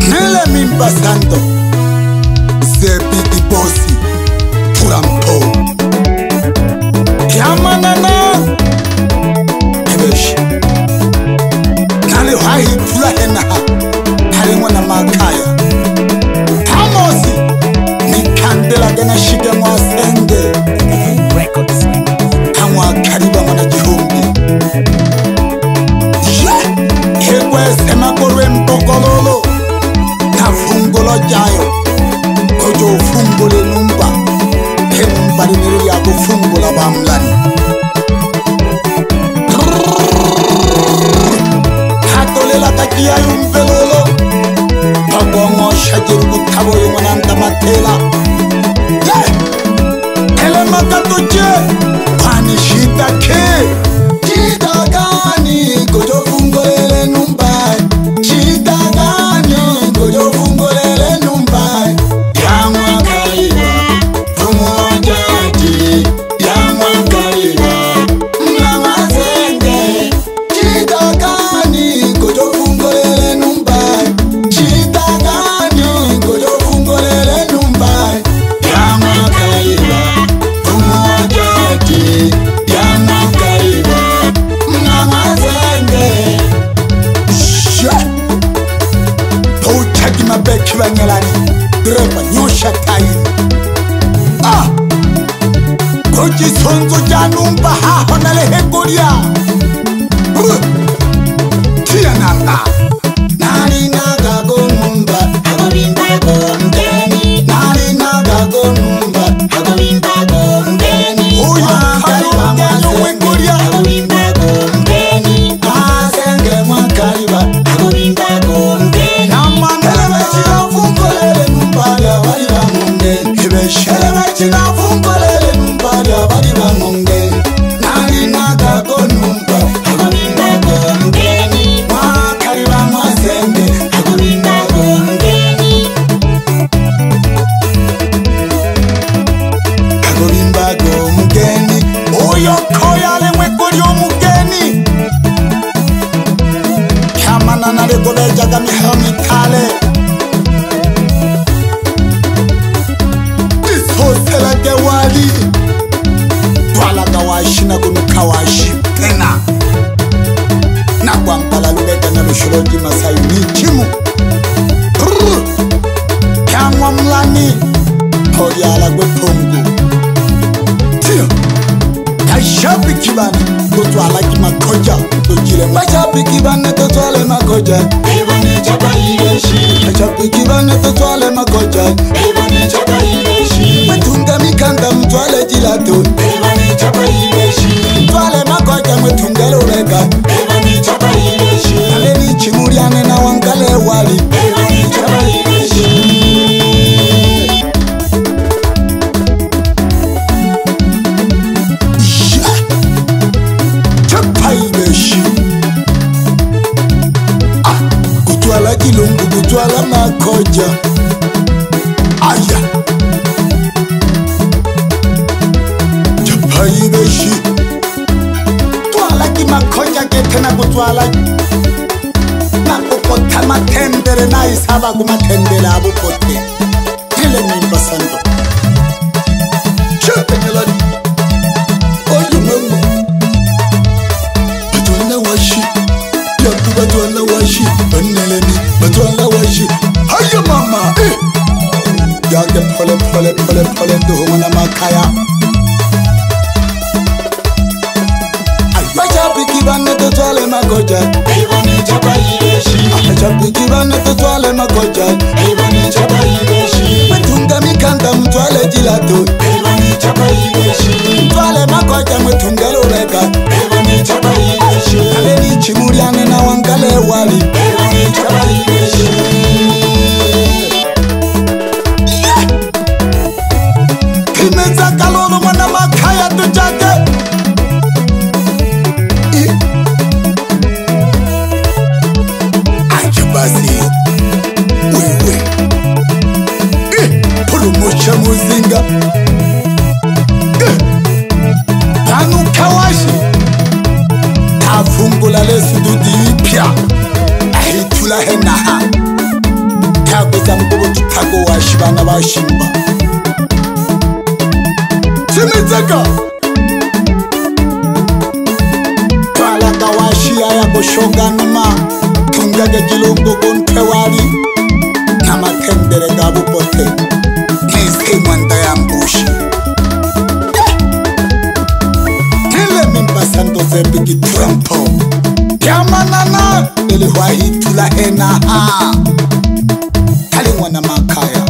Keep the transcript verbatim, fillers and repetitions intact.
Nele mimba santo Zebidi bosi Turampo Yamanana Ebeshi Nale hai tula hena Hale mwana makaya Tamosi Nikandela gena shige mwasenge Kamwa kariba mwana jihumbi Hegwe sema korwe mpogololo Na fungolo jayo Kojo fungole numba He numba diniri ya kufungola bamlani Hatolela kakia yumpelolo Pagongo shajiru kutabo yumananta matela Ele makatoche Kwani shita ke Shita gani Kojo fungole numba Shita gani Kojo fungole numba Yamwa kaiwa Fumo jadi Yamwa kaiwa Mlama zenge Shita gani Kojo fungole numba Shita gani Kojo fungole numba Yamwa kaiwa Fumo jadi Yamwa kaiwa Mlama zenge Pouchagi mabeki wanyelani Dreba nyosha tayi Ah Koji sonzo janumba haho nale hegoria Tia nanga Nari naga gonumba Hago bimba gomdeni Nari naga gonumba Hago bimba gomdeni Uya kariba mwasenge Hago bimba gomdeni Mwasenge mwakariba Hago bimba gomdeni Namandele mechina fungolele numbaya wariba mungeni Hebeshele mechina fungolele numbaya wariba mungeni Nari naga gonumba Hago bimba gomdeni Mwakariba mwasenge Hago bimba gomdeni Hago bimba gomdeni Oyo koyale mwekori omugeni Kamana nare gobejaga mihami kale Isosela gewali Twala gawashi na gunu kawashi pena Na kwampala lubega na rushuroji masayu ni chimu Kamwa mlani Kori ala gwe pungu Tiyo Kashabi kibani Toto ala kima koja Tojile Kashabi kibani toto ale makoja Ebani chapa ireshi Kashabi kibani toto ale makoja Ebani chapa ireshi Mwetunga mikanda mtuale jilato Ebani chapa ireshi Mtuale makoja mwetunga lorega Ebani chapa ireshi Aleni chimuriane na wangale wali Ebani chapa ireshi Kutwala kilungu kutwala makoja Aya Chapai beshi Twala ki makoja ketena kutwala Nakupota matendere na isaba kumatendere abupote Tile mimba sando Chepe nyelani Oyu mama Batwala washi Yaku batwala washi Baneleni batwala washi Haya mama eh Yage pole pole pole pole Duhumana makaya Bachapi kibane tutwale makoja Ebani chapa ireshi Bachapi kibane tutwale makoja Ebani chapa ireshi Mwetunga mikanda mtwale jilato Ebani chapa ireshi Mtwale makoja mwetunga lorega Ebani chapa ireshi Aleni chimuriane na wangale wali Ebani chapa ireshi Kimeza kalolo mwana makaya tujake Basi wewe eh promotion muzinga eh Banu kawashi Tafungula lesu dudi ipya Ahitula hena eza mkubo tutago washibana bashimba Timizeka Twalaga washia ya kushonga numa Tungage jilungu gunte wali Namakendere gabu pote Nizke mwanda ya mbushi Tile mimpasando zebigi Trumpo Yamanana Ili wahi tula hena ha Kali mwana makaya